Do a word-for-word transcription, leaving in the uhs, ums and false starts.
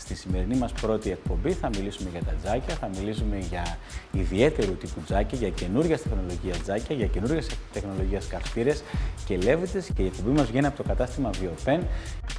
Στη σημερινή μας πρώτη εκπομπή θα μιλήσουμε για τα τζάκια, θα μιλήσουμε για ιδιαίτερου τύπου τζάκια, για καινούργιας τεχνολογίας τζάκια, για καινούργιας τεχνολογίας καυστήρες και λέβητες, και η εκπομπή μας βγαίνει από το κατάστημα Βιοπεν.